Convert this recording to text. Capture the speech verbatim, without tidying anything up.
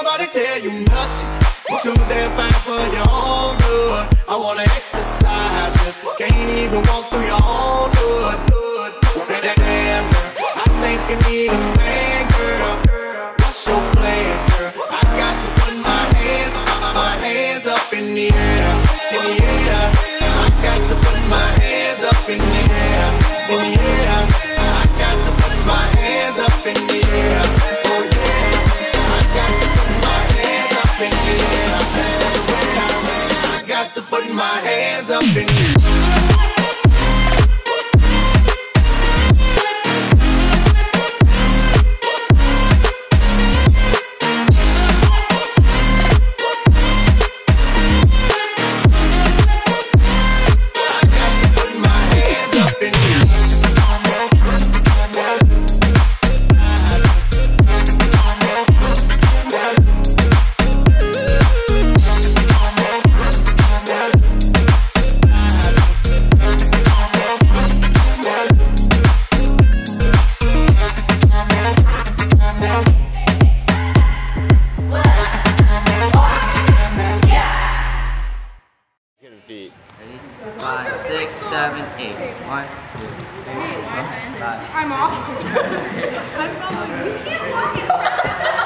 nobody tell you nothing. You're too damn fine for your own good. I wanna exercise you. Can't even walk through your own hood. Damn girl, I think you need a man, girl. What's your plan, girl? I got to put my hands, my hands up in the air, in the air. I got to put my hands up in the air, in the air. I got to put my hands up in the air. Oh yeah, I got to put my hands up in the air. I got to put my hands up in the air. Five, six, seven, eight. One, two, three, four, five. I'm off. I'm going. You can't walk it.